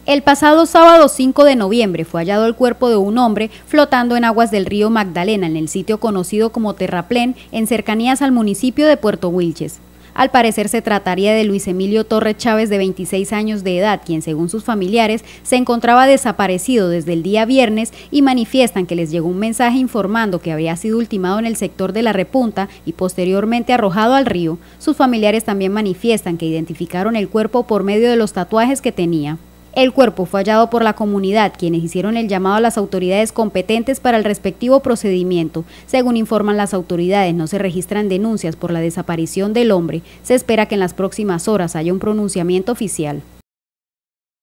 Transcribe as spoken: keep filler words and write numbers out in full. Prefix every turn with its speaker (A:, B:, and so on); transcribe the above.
A: El pasado sábado cinco de noviembre fue hallado el cuerpo de un hombre flotando en aguas del río Magdalena en el sitio conocido como Terraplén, en cercanías al municipio de Puerto Wilches. Al parecer se trataría de Luis Emilio Torres Chávez, de veintiséis años de edad, quien según sus familiares se encontraba desaparecido desde el día viernes y manifiestan que les llegó un mensaje informando que había sido ultimado en el sector de La Repunta y posteriormente arrojado al río. Sus familiares también manifiestan que identificaron el cuerpo por medio de los tatuajes que tenía. El cuerpo fue hallado por la comunidad, quienes hicieron el llamado a las autoridades competentes para el respectivo procedimiento. Según informan las autoridades, no se registran denuncias por la desaparición del hombre. Se espera que en las próximas horas haya un pronunciamiento oficial.